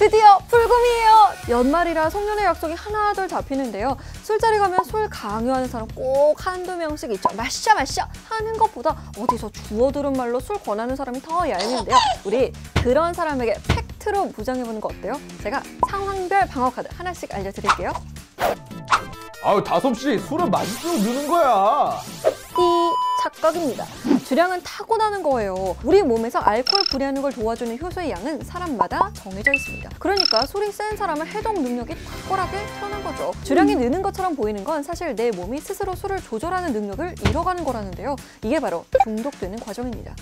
드디어 불금이에요. 연말이라 송년회 약속이 하나둘 잡히는데요. 술자리 가면 술 강요하는 사람 꼭 한두 명씩 있죠. 마셔 하는 것보다 어디서 주워 들은 말로 술 권하는 사람이 더 얄미운데요. 우리 그런 사람에게 팩트로 무장해보는 거 어때요? 제가 상황별 방어 카드 하나씩 알려드릴게요. 아유, 다솜씨, 술은 마실수록 느는 거야. 착각입니다. 주량은 타고나는 거예요. 우리 몸에서 알코올 분해하는 걸 도와주는 효소의 양은 사람마다 정해져 있습니다. 그러니까 술이 센 사람은 해독 능력이 탁월하게 태어난 거죠. 주량이 느는 것처럼 보이는 건 사실 내 몸이 스스로 술을 조절하는 능력을 잃어가는 거라는데요. 이게 바로 중독되는 과정입니다.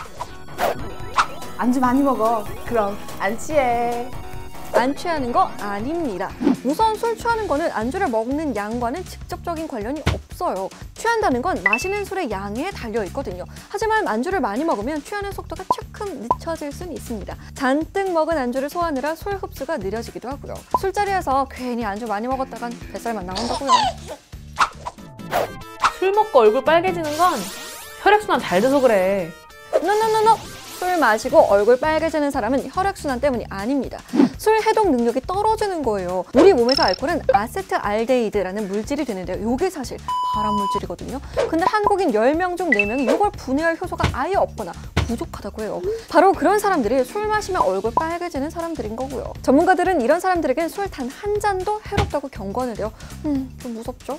안주 많이 먹어. 그럼 안 취해. 안 취하는 거 아닙니다. 우선 술 취하는 거는 안주를 먹는 양과는 직접적인 관련이 없어요. 취한다는 건 마시는 술의 양에 달려 있거든요. 하지만 안주를 많이 먹으면 취하는 속도가 조금 늦춰질 수는 있습니다. 잔뜩 먹은 안주를 소화하느라 술 흡수가 느려지기도 하고요. 술자리에서 괜히 안주 많이 먹었다간 뱃살만 나온다고요. 술 먹고 얼굴 빨개지는 건 혈액순환 잘 돼서 그래. 노노노노! 술 마시고 얼굴 빨개지는 사람은 혈액순환 때문이 아닙니다. 술 해독 능력이 떨어지는 거예요. 우리 몸에서 알코올은 아세트알데히드라는 물질이 되는데요. 이게 사실 발암 물질이거든요. 근데 한국인 10명 중 4명이 이걸 분해할 효소가 아예 없거나 부족하다고 해요. 바로 그런 사람들이 술 마시면 얼굴 빨개지는 사람들인 거고요. 전문가들은 이런 사람들에겐 술 단 한 잔도 해롭다고 경고하는데요. 좀 무섭죠?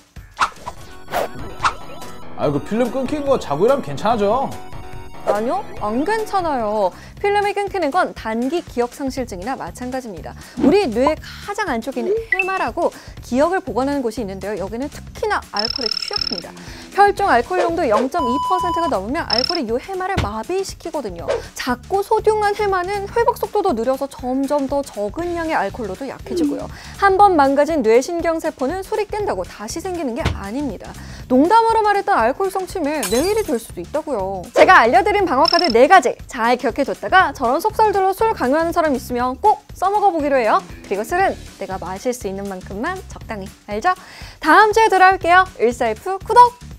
아유, 그 필름 끊긴 거 자고 일하면 괜찮아져. 아니요, 안 괜찮아요. 필름이 끊기는 건 단기 기억상실증이나 마찬가지입니다. 우리 뇌의 가장 안쪽에 있는 해마라고 기억을 보관하는 곳이 있는데요. 여기는 특히나 알코올에 취약합니다. 혈중 알코올 농도 0.2%가 넘으면 알코올이 이 해마를 마비시키거든요. 작고 소중한 해마는 회복 속도도 느려서 점점 더 적은 양의 알코올로도 약해지고요. 한 번 망가진 뇌신경세포는 술이 깬다고 다시 생기는 게 아닙니다. 농담으로 말했던 알코올성 치매 내일이 될 수도 있다고요. 제가 알려드린 방어카드 4가지 잘 기억해뒀다가 저런 속설들로 술 강요하는 사람 있으면 꼭 써먹어 보기로 해요. 그리고 술은 내가 마실 수 있는 만큼만 적당히, 알죠? 다음 주에 돌아올게요. 일사이프 구독!